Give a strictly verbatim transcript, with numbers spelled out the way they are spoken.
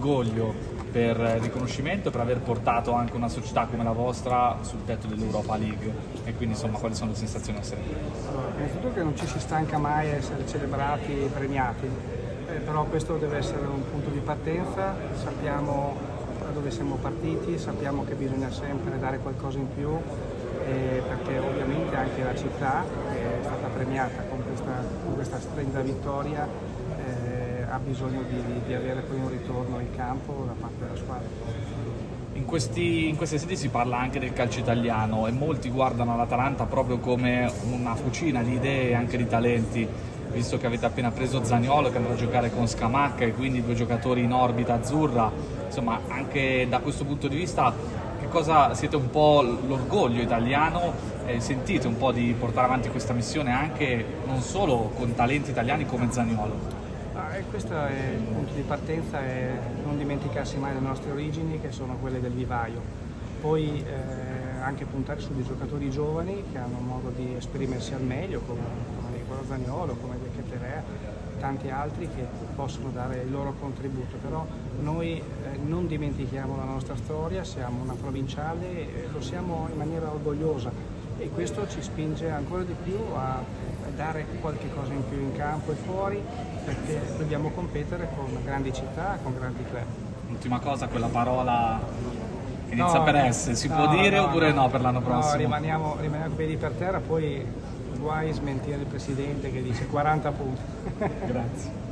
orgoglio per il riconoscimento, per aver portato anche una società come la vostra sul tetto dell'Europa League, e quindi insomma quali sono le sensazioni a sempre? Allora, innanzitutto che non ci si stanca mai a essere celebrati e premiati, eh, però questo deve essere un punto di partenza, sappiamo da dove siamo partiti, sappiamo che bisogna sempre dare qualcosa in più, eh, perché ovviamente anche la città che è stata premiata con questa, con questa splendida vittoria eh, ha bisogno di, di avere poi un ritorno in campo da parte della squadra. In, questi, in queste sedi si parla anche del calcio italiano e molti guardano l'Atalanta proprio come una fucina di idee e anche di talenti, visto che avete appena preso Zaniolo che andrà a giocare con Scamacca e quindi due giocatori in orbita azzurra. Insomma, anche da questo punto di vista, che cosa siete un po' l'orgoglio italiano e sentite un po' di portare avanti questa missione anche non solo con talenti italiani come Zaniolo? Ah, e questo è il punto di partenza, è non dimenticarsi mai le nostre origini, che sono quelle del vivaio. Poi eh, anche puntare su dei giocatori giovani che hanno modo di esprimersi al meglio, come, come Nicola Zaniolo, come De Ketelaere, tanti altri che possono dare il loro contributo. Però noi eh, non dimentichiamo la nostra storia, siamo una provinciale e lo siamo in maniera orgogliosa, e questo ci spinge ancora di più a dare qualche cosa in più in campo e fuori, perché dobbiamo competere con grandi città, con grandi club. Ultima cosa, quella parola che inizia no, per S, si no, può dire no, oppure no, no per l'anno prossimo? No, rimaniamo, rimaniamo piedi per terra, poi guai smentire il presidente che dice quaranta punti. Grazie.